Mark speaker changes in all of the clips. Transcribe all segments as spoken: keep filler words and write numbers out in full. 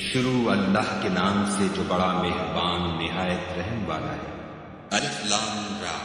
Speaker 1: شروع اللہ کے نام سے جو بڑا مہربان نہایت رحم والا ہے۔
Speaker 2: الف لام را،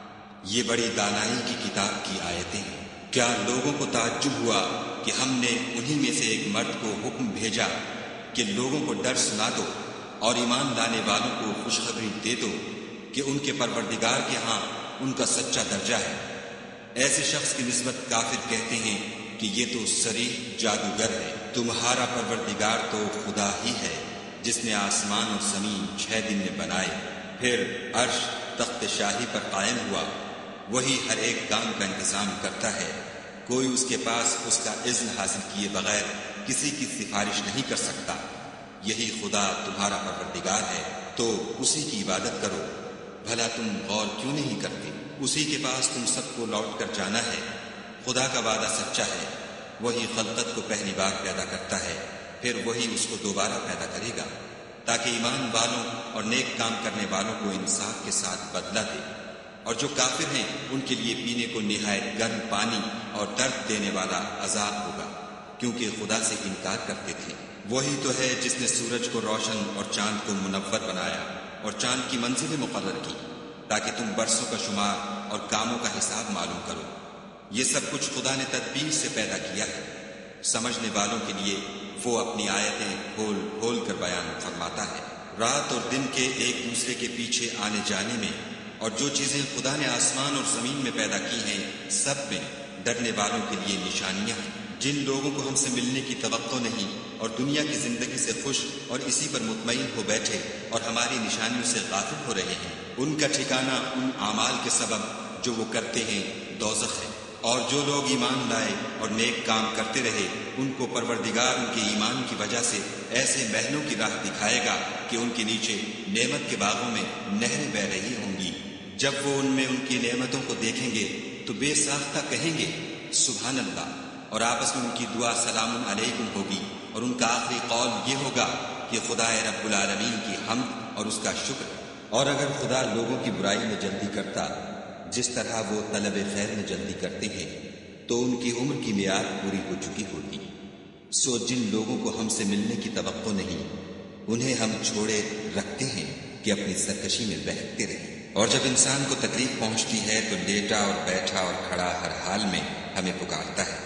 Speaker 2: یہ بڑی دانائی کی کتاب کی آیتیں ہیں۔ کیا لوگوں کو تعجب ہوا کہ ہم نے انہی میں سے ایک مرد کو حکم بھیجا کہ لوگوں کو ڈر سنا دو اور ایمان لانے والوں کو خوشخبری دے دو کہ ان کے پروردگار کے ہاں ان کا سچا درجہ ہے۔ ایسے شخص کی نسبت کافر کہتے ہیں کہ یہ تو صریح جادوگر ہے۔ تمہارا پروردگار تو خدا ہی ہے جس نے آسمان اور زمین چھ دن میں بنائے، پھر عرش تخت شاہی پر قائم ہوا۔ وہی ہر ایک کام کا انتظام کرتا ہے، کوئی اس کے پاس اس کا اذن حاصل کیے بغیر کسی کی سفارش نہیں کر سکتا۔ یہی خدا تمہارا پروردگار ہے تو اسی کی عبادت کرو۔ بھلا تم غور کیوں نہیں کرتے؟ اسی کے پاس تم سب کو لوٹ کر جانا ہے۔ خدا کا وعدہ سچا ہے، وہی خلقت کو پہلی بار پیدا کرتا ہے، پھر وہی اس کو دوبارہ پیدا کرے گا تاکہ ایمان والوں اور نیک کام کرنے والوں کو انصاف کے ساتھ بدلہ دے۔ اور جو کافر ہیں ان کے لیے پینے کو نہایت گرم پانی اور درد دینے والا عذاب ہوگا، کیونکہ خدا سے انکار کرتے تھے۔ وہی تو ہے جس نے سورج کو روشن اور چاند کو منور بنایا اور چاند کی منزلیں مقرر کی تاکہ تم برسوں کا شمار اور کاموں کا حساب معلوم کرو۔ یہ سب کچھ خدا نے تدبیر سے پیدا کیا ہے۔ سمجھنے والوں کے لیے وہ اپنی آیتیں کھول کھول کر بیان فرماتا ہے۔ رات اور دن کے ایک دوسرے کے پیچھے آنے جانے میں اور جو چیزیں خدا نے آسمان اور زمین میں پیدا کی ہیں سب میں ڈرنے والوں کے لیے نشانیاں ہیں۔ جن لوگوں کو ہم سے ملنے کی توقع نہیں اور دنیا کی زندگی سے خوش اور اسی پر مطمئن ہو بیٹھے اور ہماری نشانیوں سے غافل ہو رہے ہیں، ان کا ٹھکانہ ان اعمال کے سبب جو وہ کرتے ہیں دوزخ ہے۔ اور جو لوگ ایمان لائے اور نیک کام کرتے رہے ان کو پروردگار ان کے ایمان کی وجہ سے ایسے محلوں کی راہ دکھائے گا کہ ان کے نیچے نعمت کے باغوں میں نہریں بہہ رہی ہوں گی۔ جب وہ ان میں ان کی نعمتوں کو دیکھیں گے تو بے ساختہ کہیں گے سبحان اللہ، اور آپس میں ان کی دعا سلام علیکم ہوگی، اور ان کا آخری قول یہ ہوگا کہ خدا رب العالمین کی حمد اور اس کا شکر۔ اور اگر خدا لوگوں کی برائی میں جلدی کرتا جس طرح وہ طلب خیر میں جلدی کرتے ہیں تو ان کی عمر کی میعاد پوری ہو چکی ہوتی۔ سو جن لوگوں کو ہم سے ملنے کی توقع نہیں انہیں ہم چھوڑے رکھتے ہیں کہ اپنی سرکشی میں بہکتے رہیں۔ اور جب انسان کو تکلیف پہنچتی ہے تو لیٹا اور بیٹھا اور کھڑا ہر حال میں ہمیں پکارتا ہے،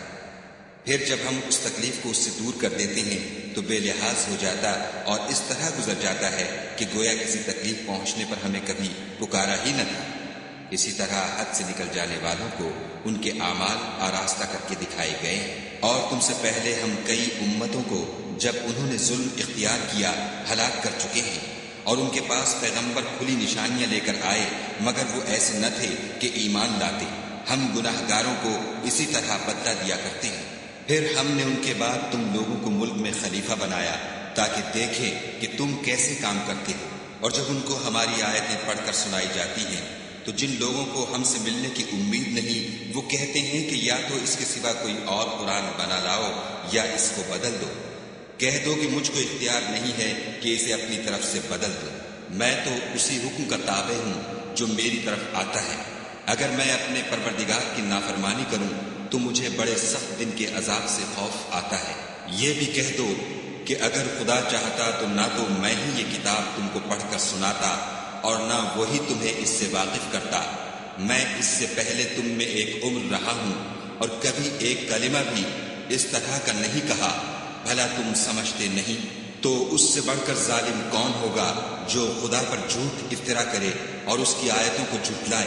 Speaker 2: پھر جب ہم اس تکلیف کو اس سے دور کر دیتے ہیں تو بے لحاظ ہو جاتا اور اس طرح گزر جاتا ہے کہ گویا کسی تکلیف پہنچنے پر ہمیں کبھی پکارا ہی نہ تھا۔ اسی طرح حد سے نکل جانے والوں کو ان کے اعمال آراستہ کر کے دکھائے گئے ہیں۔ اور تم سے پہلے ہم کئی امتوں کو جب انہوں نے ظلم اختیار کیا ہلاک کر چکے ہیں، اور ان کے پاس پیغمبر کھلی نشانیاں لے کر آئے مگر وہ ایسے نہ تھے کہ ایمان لاتے۔ ہم گناہ گاروں کو اسی طرح بدلہ دیا کرتے ہیں۔ پھر ہم نے ان کے بعد تم لوگوں کو ملک میں خلیفہ بنایا تاکہ دیکھیں کہ تم کیسے کام کرتے ہو۔ اور جب ان کو ہماری آیتیں پڑھ کر سنائی جاتی ہیں تو جن لوگوں کو ہم سے ملنے کی امید نہیں وہ کہتے ہیں کہ یا تو اس کے سوا کوئی اور قرآن بنا لاؤ یا اس کو بدل دو۔ کہہ دو کہ مجھ کو اختیار نہیں ہے کہ اسے اپنی طرف سے بدل دو، میں تو اسی حکم کا تابع ہوں جو میری طرف آتا ہے۔ اگر میں اپنے پروردگار کی نافرمانی کروں تو مجھے بڑے سخت دن کے عذاب سے خوف آتا ہے۔ یہ بھی کہہ دو کہ اگر خدا چاہتا تو نہ تو میں ہی یہ کتاب تم کو پڑھ کر سناتا اور نہ وہی تمہیں اس سے واقف کرتا۔ میں اس سے پہلے تم میں ایک عمر رہا ہوں اور کبھی ایک کلمہ بھی اس طرح کا نہیں کہا، بھلا تم سمجھتے نہیں؟ تو اس سے بڑھ کر ظالم کون ہوگا جو خدا پر جھوٹ افطرا کرے اور اس کی آیتوں کو جھٹلائے؟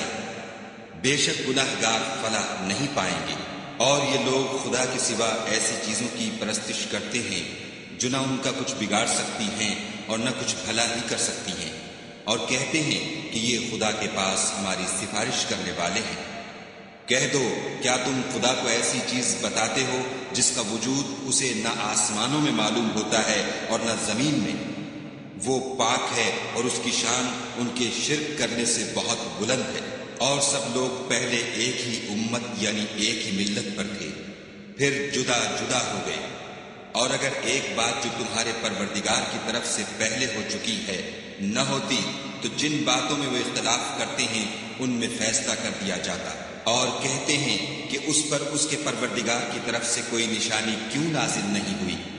Speaker 2: بے شک گناہ گار فلاح نہیں پائیں گے۔ اور یہ لوگ خدا کے سوا ایسی چیزوں کی پرستش کرتے ہیں جو نہ ان کا کچھ بگاڑ سکتی ہیں اور نہ کچھ بھلا ہی کر سکتی ہیں، اور کہتے ہیں کہ یہ خدا کے پاس ہماری سفارش کرنے والے ہیں۔ کہہ دو کیا تم خدا کو ایسی چیز بتاتے ہو جس کا وجود اسے نہ آسمانوں میں معلوم ہوتا ہے اور نہ زمین میں؟ وہ پاک ہے اور اس کی شان ان کے شرک کرنے سے بہت بلند ہے۔ اور سب لوگ پہلے ایک ہی امت یعنی ایک ہی ملت پر تھے، پھر جدا جدا ہو گئے۔ اور اگر ایک بات جو تمہارے پروردگار کی طرف سے پہلے ہو چکی ہے نہ ہوتی تو جن باتوں میں وہ اختلاف کرتے ہیں ان میں فیصلہ کر دیا جاتا۔ اور کہتے ہیں کہ اس پر اس کے پروردگار کی طرف سے کوئی نشانی کیوں نازل نہیں ہوئی؟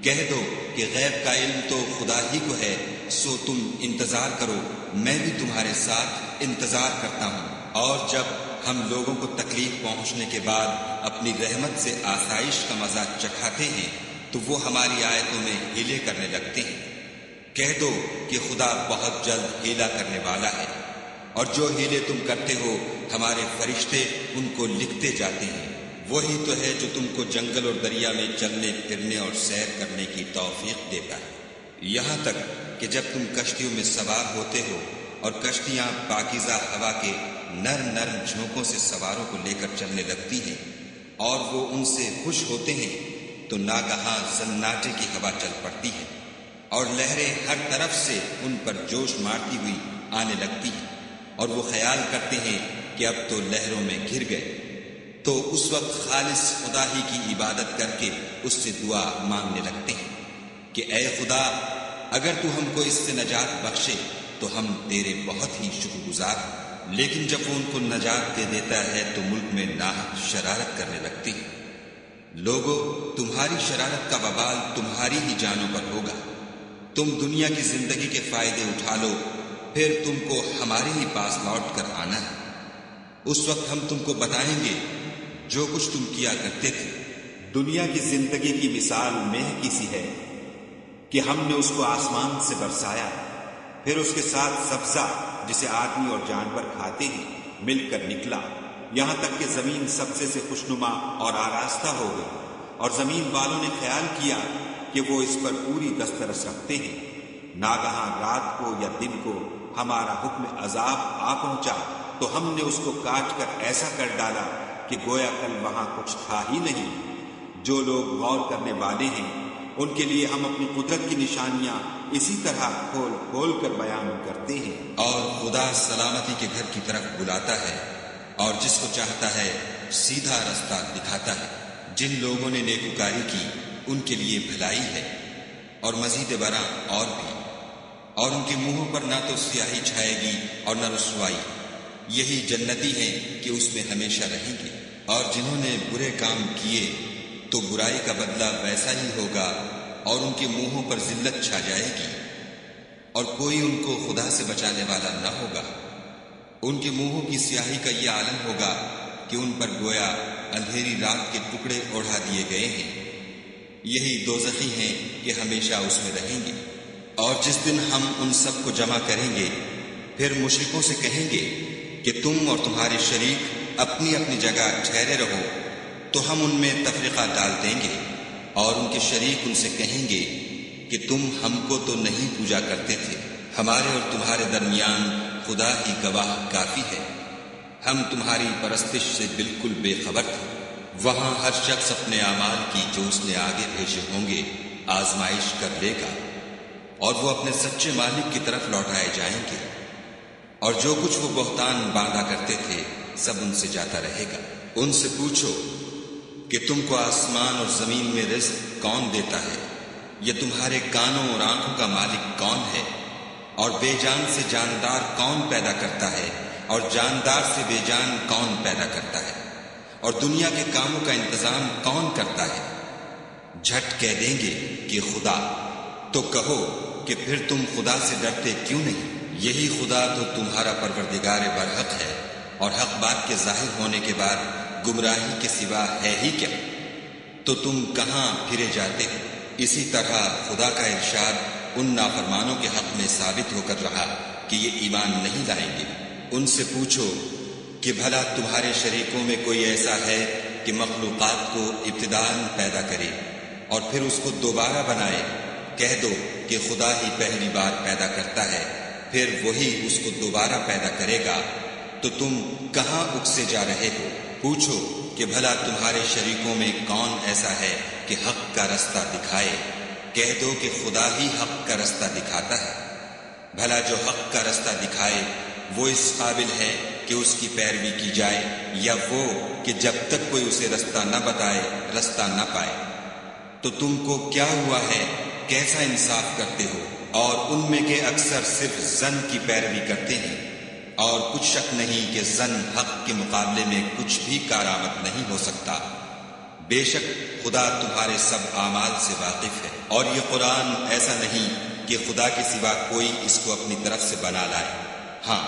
Speaker 2: کہہ دو کہ غیب کا علم تو خدا ہی کو ہے، سو تم انتظار کرو، میں بھی تمہارے ساتھ انتظار کرتا ہوں۔ اور جب ہم لوگوں کو تکلیف پہنچنے کے بعد اپنی رحمت سے آسائش کا مزہ چکھاتے ہیں تو وہ ہماری آیتوں میں ہیلے کرنے لگتے ہیں۔ کہہ دو کہ خدا بہت جلد ہیلا کرنے والا ہے، اور جو ہیلے تم کرتے ہو ہمارے فرشتے ان کو لکھتے جاتے ہیں۔ وہی تو ہے جو تم کو جنگل اور دریا میں چلنے پھرنے اور سیر کرنے کی توفیق دیتا ہے، یہاں تک کہ جب تم کشتیوں میں سوار ہوتے ہو اور کشتیاں پاکیزہ ہوا کے نرم نرم جھونکوں سے سواروں کو لے کر چلنے لگتی ہیں اور وہ ان سے خوش ہوتے ہیں، تو ناگہاں زناٹے کی ہوا چل پڑتی ہے اور لہریں ہر طرف سے ان پر جوش مارتی ہوئی آنے لگتی ہیں، اور وہ خیال کرتے ہیں کہ اب تو لہروں میں گر گئے۔ تو اس وقت خالص خدا ہی کی عبادت کر کے اس سے دعا مانگنے لگتے ہیں کہ اے خدا، اگر تو ہم کو اس سے نجات بخشے تو ہم تیرے بہت ہی شکر گزار ہیں۔ لیکن جب وہ ان کو نجات دے دیتا ہے تو ملک میں ناحق شرارت کرنے لگتی ہے۔ لوگو، تمہاری شرارت کا وبال تمہاری ہی جانوں پر ہوگا۔ تم دنیا کی زندگی کے فائدے اٹھا لو، پھر تم کو ہمارے ہی پاس لوٹ کر آنا ہے۔ اس وقت ہم تم کو بتائیں گے جو کچھ تم کیا کرتے تھے۔
Speaker 3: دنیا کی زندگی کی مثال مہ کی سی ہے کہ ہم نے اس کو آسمان سے برسایا، پھر اس کے ساتھ سبزہ جسے آدمی اور جانور کھاتے ہیں مل کر نکلا، یہاں تک کہ زمین سبزے سے خوشنما اور آراستہ ہو گئی، اور زمین والوں نے خیال کیا کہ وہ اس پر پوری دسترس رکھتے ہیں۔ ناگہاں رات کو یا دن کو ہمارا حکم عذاب آ پہنچا تو ہم نے اس کو کاٹ کر ایسا کر ڈالا کہ گویا کل وہاں کچھ تھا ہی نہیں۔ جو لوگ غور کرنے والے ہیں ان کے لیے ہم اپنی قدرت کی نشانیاں اسی طرح کھول کھول کر بیان کرتے ہیں۔
Speaker 2: اور خدا سلامتی کے گھر کی طرف بلاتا ہے اور جس کو چاہتا ہے سیدھا رستہ دکھاتا ہے۔ جن لوگوں نے نیکوکاری کی ان کے لیے بھلائی ہے، اور مزید برآں اور بھی، اور ان کے منہوں پر نہ تو سیاہی چھائے گی اور نہ رسوائی۔ یہی جنتی ہیں کہ اس میں ہمیشہ رہیں گے۔ اور جنہوں نے برے کام کیے تو برائی کا بدلہ ویسا ہی ہوگا، اور ان کے منہوں پر ذلت چھا جائے گی، اور کوئی ان کو خدا سے بچانے والا نہ ہوگا۔ ان کے منہوں کی سیاہی کا یہ عالم ہوگا کہ ان پر گویا اندھیری رات کے ٹکڑے اوڑھا دیے گئے ہیں۔ یہی دوزخی ہیں کہ ہمیشہ اس میں رہیں گے۔ اور جس دن ہم ان سب کو جمع کریں گے، پھر مشرکوں سے کہیں گے کہ تم اور تمہارے شریک اپنی اپنی جگہ ٹھہرے رہو، تو ہم ان میں تفریقہ ڈال دیں گے، اور ان کے شریک ان سے کہیں گے کہ تم ہم کو تو نہیں پوجا کرتے تھے، ہمارے اور تمہارے درمیان خدا ہی گواہ کافی ہے، ہم تمہاری پرستش سے بالکل بے خبر تھے۔ وہاں ہر شخص اپنے اعمال کی جو اس نے آگے بھیجے ہوں گے آزمائش کر لے گا، اور وہ اپنے سچے مالک کی طرف لوٹائے جائیں گے، اور جو کچھ وہ بہتان باندھا کرتے تھے سب ان سے جاتا رہے گا۔ ان سے پوچھو کہ تم کو آسمان اور زمین میں رزق کون دیتا ہے؟ یہ تمہارے کانوں اور آنکھوں کا مالک کون ہے؟ اور بے جان سے جاندار کون پیدا کرتا ہے؟ اور جاندار سے بے جان کون پیدا کرتا ہے؟ اور دنیا کے کاموں کا انتظام کون کرتا ہے؟ جھٹ کہہ دیں گے کہ خدا۔ تو کہو کہ پھر تم خدا سے ڈرتے کیوں نہیں؟ یہی خدا تو تمہارا پروردگار برحق ہے، اور حق بات کے ظاہر ہونے کے بعد گمراہی کے سوا ہے ہی کیا؟ تو تم کہاں پھرے جاتے ہو؟ اسی طرح خدا کا ارشاد ان نافرمانوں کے حق میں ثابت ہو کر رہا کہ یہ ایمان نہیں لائیں گے۔ ان سے پوچھو کہ بھلا تمہارے شریکوں میں کوئی ایسا ہے کہ مخلوقات کو ابتداءً پیدا کرے اور پھر اس کو دوبارہ بنائے؟ کہہ دو کہ خدا ہی پہلی بار پیدا کرتا ہے، پھر وہی اس کو دوبارہ پیدا کرے گا، تو تم کہاں اکسے جا رہے ہو؟ پوچھو کہ بھلا تمہارے شریکوں میں کون ایسا ہے کہ حق کا رستہ دکھائے؟ کہہ دو کہ خدا ہی حق کا رستہ دکھاتا ہے۔ بھلا جو حق کا رستہ دکھائے وہ اس قابل ہے کہ اس کی پیروی کی جائے، یا وہ کہ جب تک کوئی اسے رستہ نہ بتائے رستہ نہ پائے؟ تو تم کو کیا ہوا ہے؟ کیسا انصاف کرتے ہو؟ اور ان میں کے اکثر صرف زن کی پیروی کرتے ہیں، اور کچھ شک نہیں کہ زن حق کے مقابلے میں کچھ بھی کارآمد نہیں ہو سکتا۔ بے شک خدا تمہارے سب اعمال سے واقف ہے۔ اور یہ قرآن ایسا نہیں کہ خدا کے سوا کوئی اس کو اپنی طرف سے بنا لائے۔ ہاں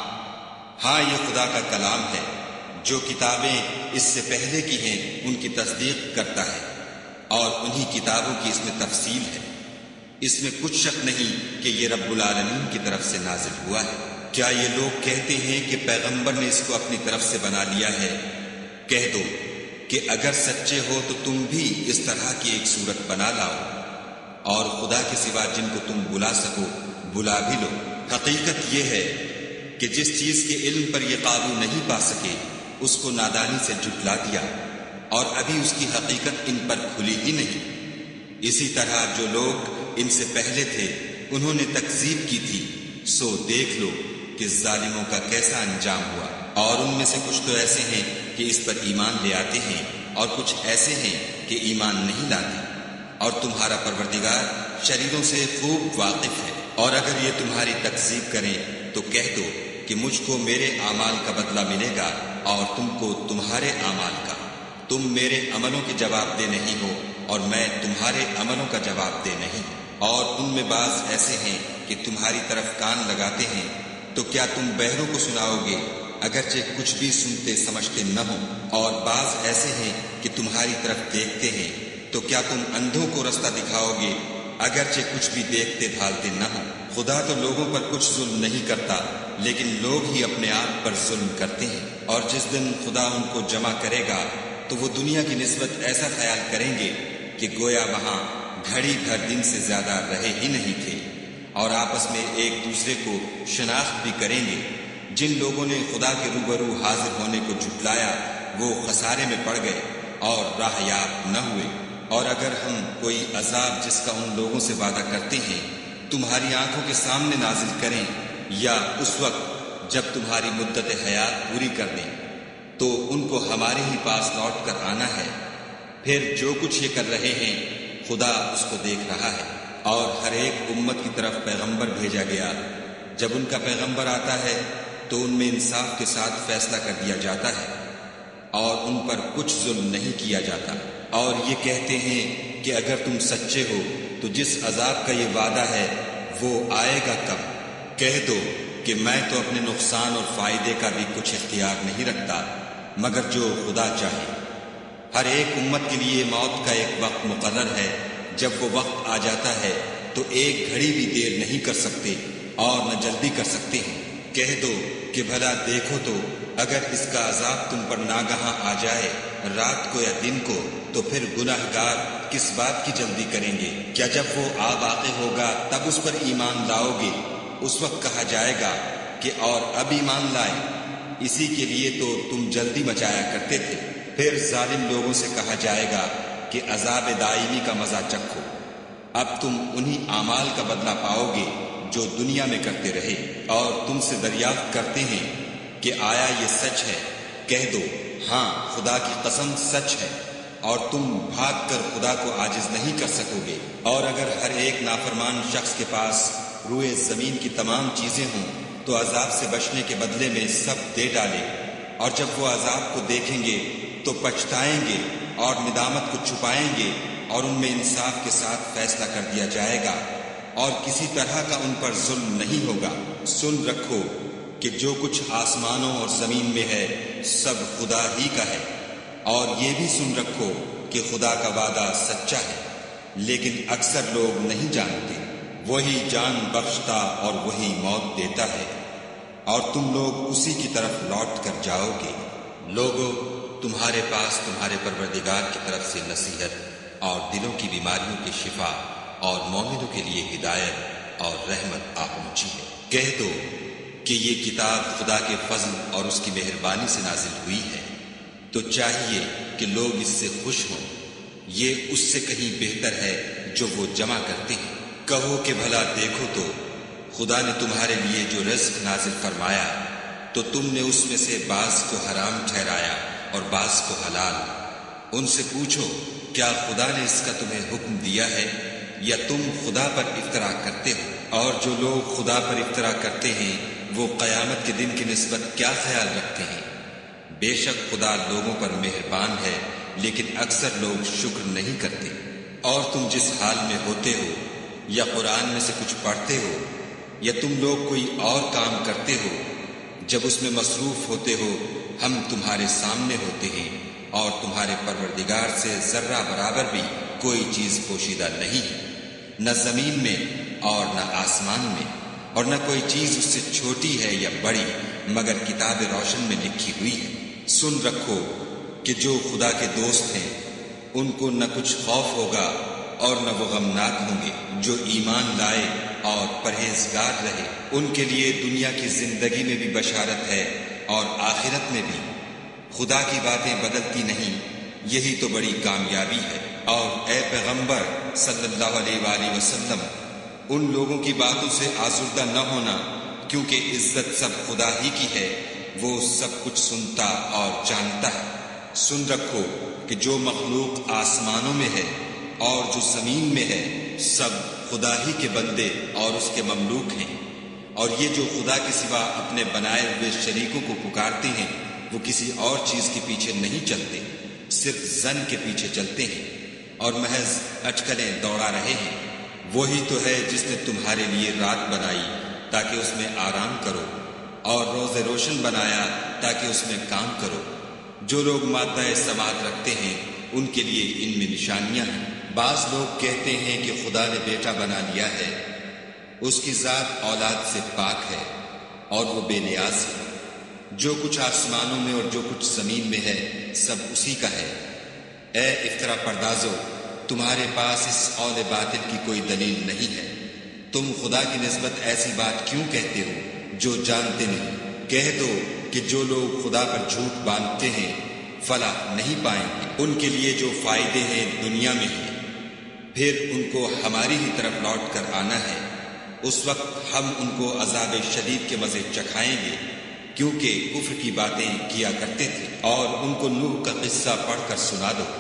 Speaker 2: ہاں یہ خدا کا کلام ہے، جو کتابیں اس سے پہلے کی ہیں ان کی تصدیق کرتا ہے، اور انہی کتابوں کی اس میں تفصیل ہے۔ اس میں کچھ شک نہیں کہ یہ رب العالمین کی طرف سے نازل ہوا ہے۔ کیا یہ لوگ کہتے ہیں کہ پیغمبر نے اس کو اپنی طرف سے بنا لیا ہے؟ کہہ دو کہ اگر سچے ہو تو تم بھی اس طرح کی ایک صورت بنا لاؤ، اور خدا کے سوا جن کو تم بلا سکو بلا بھی لو۔ حقیقت یہ ہے کہ جس چیز کے علم پر یہ قابو نہیں پا سکے اس کو نادانی سے جھٹلا دیا، اور ابھی اس کی حقیقت ان پر کھلی ہی نہیں۔ اسی طرح جو لوگ ان سے پہلے تھے انہوں نے تکذیب کی تھی، سو دیکھ لو کہ ظالموں کا کیسا انجام ہوا۔ اور ان میں سے کچھ تو ایسے ہیں کہ اس پر ایمان لے آتے ہیں، اور کچھ ایسے ہیں کہ ایمان نہیں لاتے، اور تمہارا پروردگار شریروں سے خوب واقف ہے۔ اور اگر یہ تمہاری تکذیب کریں تو کہہ دو کہ مجھ کو میرے اعمال کا بدلہ ملے گا اور تم کو تمہارے اعمال کا۔ تم میرے عملوں کے جواب دہ نہیں ہو اور میں تمہارے عملوں کا جواب دہ نہیں۔ اور ان میں بعض ایسے ہیں کہ تمہاری طرف کان لگاتے ہیں، تو کیا تم بہروں کو سناؤ گے اگرچہ کچھ بھی سنتے سمجھتے نہ ہو؟ اور بعض ایسے ہیں کہ تمہاری طرف دیکھتے ہیں، تو کیا تم اندھوں کو رستہ دکھاؤ گے اگرچہ کچھ بھی دیکھتے بھالتے نہ ہو؟ خدا تو لوگوں پر کچھ ظلم نہیں کرتا، لیکن لوگ ہی اپنے آپ پر ظلم کرتے ہیں۔ اور جس دن خدا ان کو جمع کرے گا تو وہ دنیا کی نسبت ایسا خیال کریں گے کہ گویا وہاں گھڑی بھر دن سے زیادہ رہے ہی نہیں تھے، اور آپس میں ایک دوسرے کو شناخت بھی کریں گے۔ جن لوگوں نے خدا کے روبرو حاضر ہونے کو جھٹلایا وہ خسارے میں پڑ گئے اور راہ یاب نہ ہوئے۔ اور اگر ہم کوئی عذاب جس کا ان لوگوں سے وعدہ کرتے ہیں تمہاری آنکھوں کے سامنے نازل کریں، یا اس وقت جب تمہاری مدت حیات پوری کر دیں، تو ان کو ہمارے ہی پاس لوٹ کر آنا ہے۔ پھر جو کچھ یہ کر رہے ہیں خدا اس کو دیکھ رہا ہے۔ اور ہر ایک امت کی طرف پیغمبر بھیجا گیا، جب ان کا پیغمبر آتا ہے تو ان میں انصاف کے ساتھ فیصلہ کر دیا جاتا ہے، اور ان پر کچھ ظلم نہیں کیا جاتا۔ اور یہ کہتے ہیں کہ اگر تم سچے ہو تو جس عذاب کا یہ وعدہ ہے وہ آئے گا کب؟ کہہ دو کہ میں تو اپنے نقصان اور فائدے کا بھی کچھ اختیار نہیں رکھتا مگر جو خدا چاہے۔ ہر ایک امت کے لیے موت کا ایک وقت مقرر ہے، جب وہ وقت آ جاتا ہے تو ایک گھڑی بھی دیر نہیں کر سکتے اور نہ جلدی کر سکتے ہیں۔ کہہ دو کہ بھلا دیکھو تو اگر اس کا عذاب تم پر ناگہاں آ جائے رات کو یا دن کو، تو پھر گناہ گار کس بات کی جلدی کریں گے؟ کیا جب وہ آ واقع ہوگا تب اس پر ایمان لاؤ گے؟ اس وقت کہا جائے گا کہ اور اب ایمان لائے، اسی کے لیے تو تم جلدی مچایا کرتے تھے۔ پھر ظالم لوگوں سے کہا جائے گا کہ عذاب دائمی کا مزہ چکھو، اب تم انہی اعمال کا بدلہ پاؤ گے جو دنیا میں کرتے رہے۔ اور تم سے دریافت کرتے ہیں کہ آیا یہ سچ ہے؟ کہہ دو ہاں خدا کی قسم سچ ہے، اور تم بھاگ کر خدا کو عاجز نہیں کر سکو گے۔ اور اگر ہر ایک نافرمان شخص کے پاس روئے زمین کی تمام چیزیں ہوں تو عذاب سے بچنے کے بدلے میں سب دے ڈالے، اور جب وہ عذاب کو دیکھیں گے تو پچھتائیں گے اور ندامت کو چھپائیں گے، اور ان میں انصاف کے ساتھ فیصلہ کر دیا جائے گا، اور کسی طرح کا ان پر ظلم نہیں ہوگا۔ سن رکھو کہ جو کچھ آسمانوں اور زمین میں ہے سب خدا ہی کا ہے، اور یہ بھی سن رکھو کہ خدا کا وعدہ سچا ہے، لیکن اکثر لوگ نہیں جانتے۔ وہی جان بخشتا اور وہی موت دیتا ہے، اور تم لوگ اسی کی طرف لوٹ کر جاؤ گے۔ لوگوں، تمہارے پاس تمہارے پروردگار کی طرف سے نصیحت اور دلوں کی بیماریوں کی شفا اور مومنوں کے لیے ہدایت اور رحمت آ پہنچی ہے۔ کہہ دو کہ یہ کتاب خدا کے فضل اور اس کی مہربانی سے نازل ہوئی ہے، تو چاہیے کہ لوگ اس سے خوش ہوں۔ یہ اس سے کہیں بہتر ہے جو وہ جمع کرتے ہیں۔ کہو کہ بھلا دیکھو تو خدا نے تمہارے لیے جو رزق نازل فرمایا تو تم نے اس میں سے بعض کو حرام ٹھہرایا اور بعض کو حلال۔ ان سے پوچھو کیا خدا نے اس کا تمہیں حکم دیا ہے یا تم خدا پر افترا کرتے ہو؟ اور جو لوگ خدا پر افترا کرتے ہیں وہ قیامت کے دن کی نسبت کیا خیال رکھتے ہیں؟ بے شک خدا لوگوں پر مہربان ہے، لیکن اکثر لوگ شکر نہیں کرتے۔ اور تم جس حال میں ہوتے ہو یا قرآن میں سے کچھ پڑھتے ہو یا تم لوگ کوئی اور کام کرتے ہو، جب اس میں مصروف ہوتے ہو ہم تمہارے سامنے ہوتے ہیں، اور تمہارے پروردگار سے ذرہ برابر بھی کوئی چیز پوشیدہ نہیں ہے، نہ زمین میں اور نہ آسمان میں، اور نہ کوئی چیز اس سے چھوٹی ہے یا بڑی مگر کتاب روشن میں لکھی ہوئی ہے۔ سن رکھو کہ جو خدا کے دوست ہیں ان کو نہ کچھ خوف ہوگا اور نہ وہ غمناک ہوں گے، جو ایمان لائے اور پرہیزگار رہے ان کے لیے دنیا کی زندگی میں بھی بشارت ہے اور آخرت میں بھی۔ خدا کی باتیں بدلتی نہیں، یہی تو بڑی کامیابی ہے۔ اور اے پیغمبر صلی اللہ علیہ وآلہ وسلم، ان لوگوں کی باتوں سے آزردہ نہ ہونا، کیونکہ عزت سب خدا ہی کی ہے، وہ سب کچھ سنتا اور جانتا ہے۔ سن رکھو کہ جو مخلوق آسمانوں میں ہے اور جو زمین میں ہے سب خدا ہی کے بندے اور اس کے مملوک ہیں، اور یہ جو خدا کے سوا اپنے بنائے ہوئے شریکوں کو پکارتے ہیں وہ کسی اور چیز کے پیچھے نہیں چلتے، صرف زن کے پیچھے چلتے ہیں اور محض اٹکلیں دوڑا رہے ہیں۔ وہی تو ہے جس نے تمہارے لیے رات بنائی تاکہ اس میں آرام کرو، اور روز روشن بنایا تاکہ اس میں کام کرو۔ جو لوگ مادہ سماعت رکھتے ہیں ان کے لیے ان میں نشانیاں ہیں۔ بعض لوگ کہتے ہیں کہ خدا نے بیٹا بنا لیا ہے، اس کی ذات اولاد سے پاک ہے اور وہ بے نیاز ہے۔ جو کچھ آسمانوں میں اور جو کچھ زمین میں ہے سب اسی کا ہے۔ اے افترا پردازو، تمہارے پاس اس قول باطل کی کوئی دلیل نہیں ہے، تم خدا کی نسبت ایسی بات کیوں کہتے ہو جو جانتے نہیں؟ کہہ دو کہ جو لوگ خدا پر جھوٹ باندھتے ہیں فلاح نہیں پائیں گے، ان کے لیے جو فائدے ہیں دنیا میں ہیں، پھر ان کو ہماری ہی طرف لوٹ کر آنا ہے، اس وقت ہم ان کو عذاب شدید کے مزے چکھائیں گے، کیونکہ کفر کی باتیں کیا کرتے تھے۔ اور ان کو نوح کا قصہ پڑھ کر سنا دو،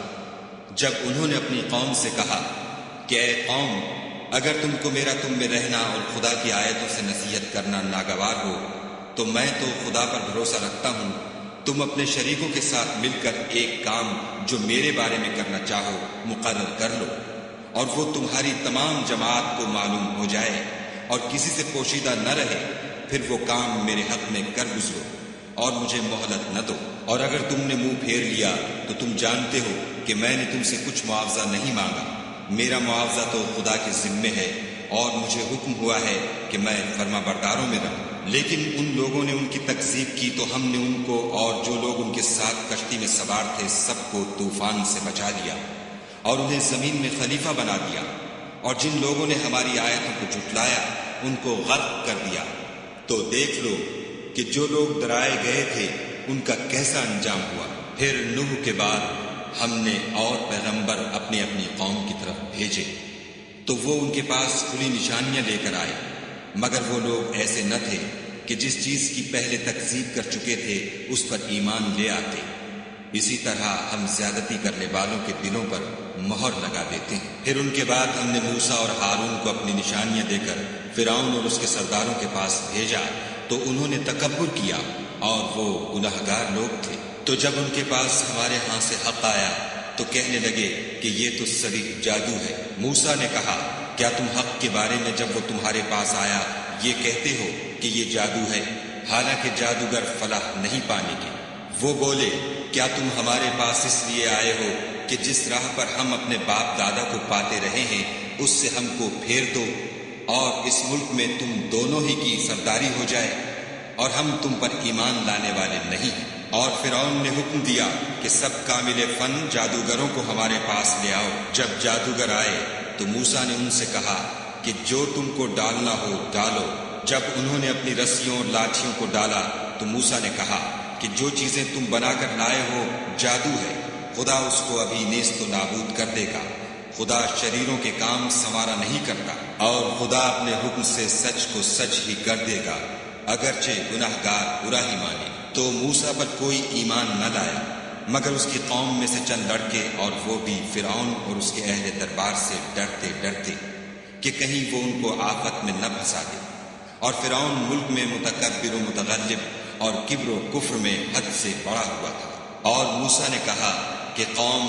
Speaker 2: جب انہوں نے اپنی قوم سے کہا کہ اے قوم، اگر تم کو میرا تم میں رہنا اور خدا کی آیتوں سے نصیحت کرنا ناگوار ہو تو میں تو خدا پر بھروسہ رکھتا ہوں، تم اپنے شریکوں کے ساتھ مل کر ایک کام جو میرے بارے میں کرنا چاہو مقرر کر لو، اور وہ تمہاری تمام جماعت کو معلوم ہو جائے اور کسی سے پوشیدہ نہ رہے، پھر وہ کام میرے حق میں کر گزرو اور مجھے مہلت نہ دو۔ اور اگر تم نے منہ پھیر لیا تو تم جانتے ہو کہ میں نے تم سے کچھ معاوضہ نہیں مانگا، میرا معاوضہ تو خدا کے ذمے ہے، اور مجھے حکم ہوا ہے کہ میں فرما برداروں میں رہوں۔ لیکن ان لوگوں نے ان کی تکذیب کی تو ہم نے ان کو اور جو لوگ ان کے ساتھ کشتی میں سوار تھے سب کو طوفان سے بچا لیا اور انہیں زمین میں خلیفہ بنا دیا، اور جن لوگوں نے ہماری آیتوں کو جھٹلایا ان کو غرق کر دیا۔ تو دیکھ لو کہ جو لوگ ڈرائے گئے تھے ان کا کیسا انجام ہوا۔ پھر نوح کے بعد ہم نے اور پیغمبر اپنی اپنی قوم کی طرف بھیجے تو وہ ان کے پاس کھلی نشانیاں لے کر آئے، مگر وہ لوگ ایسے نہ تھے کہ جس چیز کی پہلے تکذیب کر چکے تھے اس پر ایمان لے آتے۔ اسی طرح ہم زیادتی کرنے والوں کے دلوں پر مہر لگا دیتے ہیں۔ پھر ان کے بعد ہم نے موسیٰ اور ہارون کو اپنی نشانیاں دے کر فرعون اور اس کے سرداروں کے پاس بھیجا تو انہوں نے تکبر کیا اور وہ گناہگار لوگ تھے۔ تو جب ان کے پاس ہمارے ہاں سے حق آیا تو کہنے لگے کہ یہ تو صریح جادو ہے۔ موسیٰ نے کہا کیا تم حق کے بارے میں جب وہ تمہارے پاس آیا یہ کہتے ہو کہ یہ جادو ہے، حالانکہ جادوگر فلاح نہیں پانے کے؟ وہ بولے کیا تم ہمارے پاس اس لیے آئے ہو کہ جس راہ پر ہم اپنے باپ دادا کو پاتے رہے ہیں اس سے ہم کو پھیر دو اور اس ملک میں تم دونوں ہی کی سرداری ہو جائے، اور ہم تم پر ایمان لانے والے نہیں ہیں۔ اور فرعون نے حکم دیا کہ سب کامل فن جادوگروں کو ہمارے پاس لے آؤ۔ جب جادوگر آئے تو موسیٰ نے ان سے کہا کہ جو تم کو ڈالنا ہو ڈالو۔ جب انہوں نے اپنی رسیوں اور لاٹھیوں کو ڈالا تو موسیٰ نے کہا کہ جو چیزیں تم بنا کر لائے ہو جادو ہے، خدا اس کو ابھی نیست و نابود کر دے گا۔ خدا شریروں کے کام سنوارا نہیں کرتا، اور خدا اپنے حکم سے سچ کو سچ ہی کر دے گا، اگرچہ گناہ گار برا ہی مانے۔ تو موسیٰ پر کوئی ایمان نہ لایا مگر اس کی قوم میں سے چند لڑکے، اور وہ بھی فرعون اور اس کے اہل دربار سے ڈرتے ڈرتے کہ کہیں وہ ان کو آفت میں نہ پھنسا دے۔ اور فرعون ملک میں متکبر و متغلب اور کبر و کفر میں حد سے بڑا ہوا تھا۔ اور موسیٰ نے کہا کہ قوم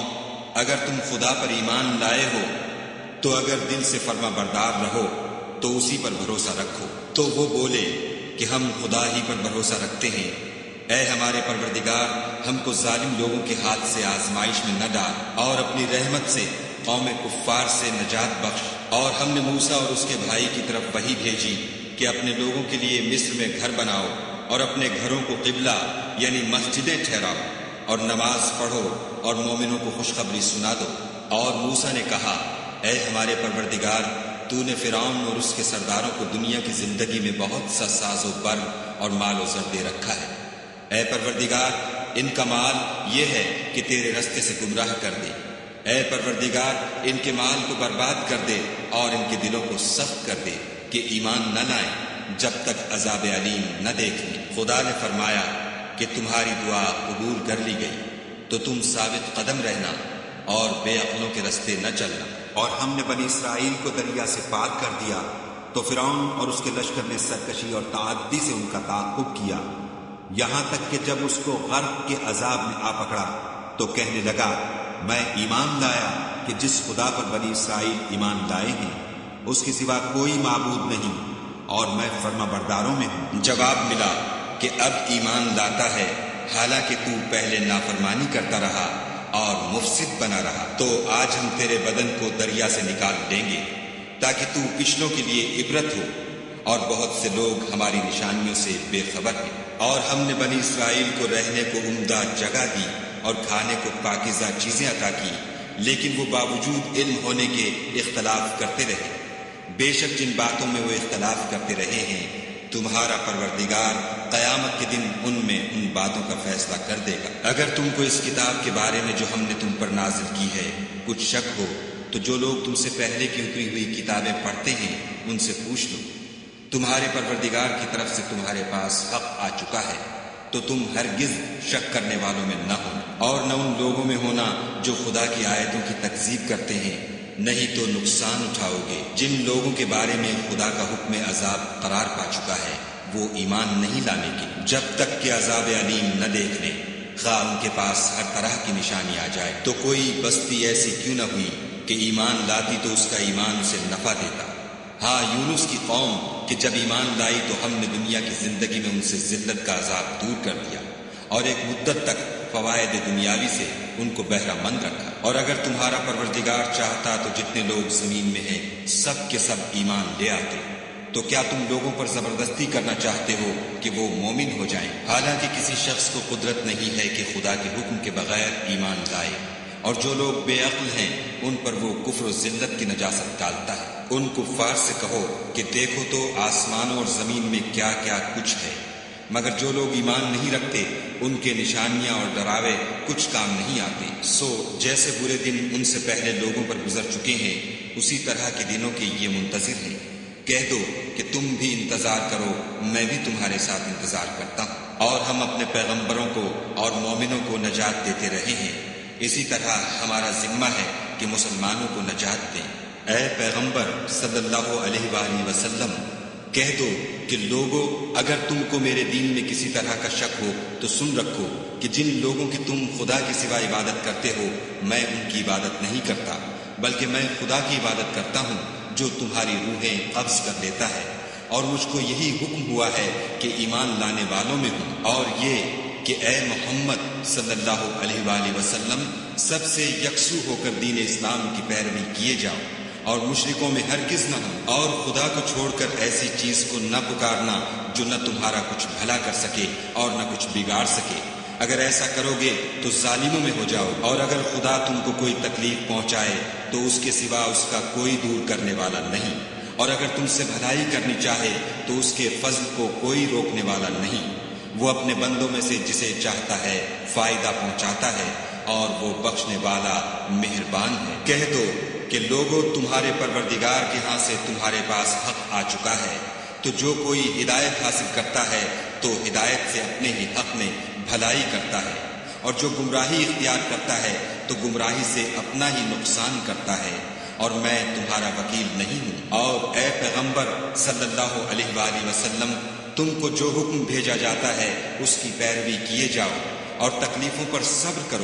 Speaker 2: اگر تم خدا پر ایمان لائے ہو تو اگر دل سے فرما بردار رہو تو اسی پر بھروسہ رکھو۔ تو وہ بولے کہ ہم خدا ہی پر بھروسہ رکھتے ہیں۔ اے ہمارے پروردگار، ہم کو ظالم لوگوں کے ہاتھ سے آزمائش میں نہ ڈال اور اپنی رحمت سے قوم کفار سے نجات بخش۔ اور ہم نے موسیٰ اور اس کے بھائی کی طرف وحی بھیجی کہ اپنے لوگوں کے لیے مصر میں گھر بناؤ اور اپنے گھروں کو قبلہ یعنی مسجدیں ٹھہراؤ اور نماز پڑھو اور مومنوں کو خوشخبری سنا دو۔ اور موسیٰ نے کہا، اے ہمارے پروردگار، تو نے فرعون اور اس کے سرداروں کو دنیا کی زندگی میں بہت سا ساز و بر اور مال و زر دے رکھا ہے۔ اے پروردگار، ان کا مال یہ ہے کہ تیرے رستے سے گمراہ کر دے۔ اے پروردگار، ان کے مال کو برباد کر دے اور ان کے دلوں کو سخت کر دے کہ ایمان نہ لائیں جب تک عذاب علیم نہ دیکھ لیں۔ خدا نے فرمایا کہ تمہاری دعا قبول کر لی گئی، تو تم ثابت قدم رہنا اور بے عقلوں کے رستے نہ چلنا۔
Speaker 3: اور ہم نے بنی اسرائیل کو دریا سے پار کر دیا تو فرعون اور اس کے لشکر نے سرکشی اور تعدی سے ان کا تعاقب کیا، یہاں تک کہ جب اس کو غرق کے عذاب میں آ پکڑا تو کہنے لگا، میں ایمان لایا کہ جس خدا پر بنی اسرائیل ایمان لائے ہیں اس کے سوا کوئی معبود نہیں، اور میں فرما برداروں میں ہوں۔
Speaker 2: جواب ملا کہ اب ایمان لاتا ہے، حالانکہ تو پہلے نافرمانی کرتا رہا اور مفسد بنا رہا۔ تو آج ہم تیرے بدن کو دریا سے نکال دیں گے تاکہ تو پچھلوں کے لیے عبرت ہو، اور بہت سے لوگ ہماری نشانیوں سے بے خبر ہیں۔ اور ہم نے بنی اسرائیل کو رہنے کو عمدہ جگہ دی اور کھانے کو پاکیزہ چیزیں عطا کی، لیکن وہ باوجود علم ہونے کے اختلاف کرتے رہے۔ بے شک جن باتوں میں وہ اختلاف کرتے رہے ہیں تمہارا پروردگار قیامت کے دن ان میں ان باتوں کا فیصلہ کر دے گا۔ اگر تم کو اس کتاب کے بارے میں جو ہم نے تم پر نازل کی ہے کچھ شک ہو تو جو لوگ تم سے پہلے کی اتری ہوئی کتابیں پڑھتے ہیں ان سے پوچھ لو، تمہارے پروردگار کی طرف سے تمہارے پاس حق آ چکا ہے، تو تم ہرگز شک کرنے والوں میں نہ ہونا، اور نہ ان لوگوں میں ہونا جو خدا کی آیتوں کی تکذیب کرتے ہیں، نہیں تو نقصان اٹھاؤ گے۔ جن لوگوں کے بارے میں خدا کا حکم عذاب قرار پا چکا ہے وہ ایمان نہیں لانے گے جب تک کہ عذاب علیم نہ دیکھ لیں، خواہ ان کے پاس ہر طرح کی نشانی آ جائے۔ تو کوئی بستی ایسی کیوں نہ ہوئی کہ ایمان لاتی تو اس کا ایمان اسے نفع دیتا۔ ہاں، یونس کی قوم کہ جب ایمان لائی تو ہم نے دنیا کی زندگی میں ان سے ذلت کا عذاب دور کر دیا اور ایک مدت تک فوائد دنیاوی سے ان کو بہرہ مند رکھا۔ اور اگر تمہارا پروردگار چاہتا تو جتنے لوگ زمین میں ہیں سب کے سب ایمان لے آتے۔ تو کیا تم لوگوں پر زبردستی کرنا چاہتے ہو کہ وہ مومن ہو جائیں؟ حالانکہ کسی شخص کو قدرت نہیں ہے کہ خدا کے حکم کے بغیر ایمان لائے، اور جو لوگ بے عقل ہیں ان پر وہ کفر و ذلت کی نجاست ڈالتا ہے۔ ان کفار سے کہو کہ دیکھو تو آسمانوں اور زمین میں کیا کیا کچھ ہے، مگر جو لوگ ایمان نہیں رکھتے ان کے نشانیاں اور ڈراوے کچھ کام نہیں آتے۔ سو جیسے برے دن ان سے پہلے لوگوں پر گزر چکے ہیں اسی طرح کے دنوں کے یہ منتظر ہیں۔ کہہ دو کہ تم بھی انتظار کرو، میں بھی تمہارے ساتھ انتظار کرتا ہوں، اور ہم اپنے پیغمبروں کو اور مومنوں کو نجات دیتے رہے ہیں، اسی طرح ہمارا ذمہ ہے کہ مسلمانوں کو نجات دیں۔ اے پیغمبر صلی اللہ علیہ وآلہ وسلم، کہہ دو کہ لوگوں، اگر تم کو میرے دین میں کسی طرح کا شک ہو تو سن رکھو کہ جن لوگوں کی تم خدا کے سوا عبادت کرتے ہو میں ان کی عبادت نہیں کرتا، بلکہ میں خدا کی عبادت کرتا ہوں جو تمہاری روحیں قبض کر لیتا ہے، اور مجھ کو یہی حکم ہوا ہے کہ ایمان لانے والوں میں ہوں، اور یہ کہ اے محمد صلی اللہ علیہ وآلہ وسلم سب سے یکسو ہو کر دین اسلام کی پیروی کیے جاؤ اور مشرکوں میں ہرگز نہ ہو، اور خدا کو چھوڑ کر ایسی چیز کو نہ پکارنا جو نہ تمہارا کچھ بھلا کر سکے اور نہ کچھ بگاڑ سکے۔ اگر ایسا کرو گے تو ظالموں میں ہو جاؤ، اور اگر خدا تم کو کوئی تکلیف پہنچائے تو اس کے سوا اس کا کوئی دور کرنے والا نہیں، اور اگر تم سے بھلائی کرنی چاہے تو اس کے فضل کو کوئی روکنے والا نہیں۔ وہ اپنے بندوں میں سے جسے چاہتا ہے فائدہ پہنچاتا ہے، اور وہ بخشنے والا مہربان ہے۔ کہہ دو کہ لوگوں، تمہارے پروردگار کے ہاں سے تمہارے پاس حق آ چکا ہے، تو جو کوئی ہدایت حاصل کرتا ہے تو ہدایت سے اپنے ہی حق میں بھلائی کرتا ہے، اور جو گمراہی اختیار کرتا ہے تو گمراہی سے اپنا ہی نقصان کرتا ہے، اور میں تمہارا وکیل نہیں ہوں۔ اور اے پیغمبر صلی اللہ علیہ وآلہ وسلم، تم کو جو حکم بھیجا جاتا ہے اس کی پیروی کیے جاؤ اور تکلیفوں پر صبر کرو،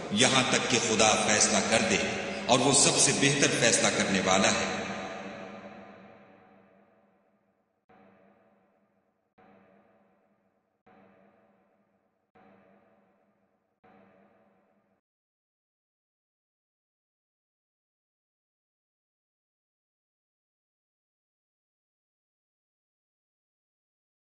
Speaker 2: یہاں تک کہ خدا فیصلہ کر دے، اور وہ سب سے بہتر فیصلہ کرنے والا ہے۔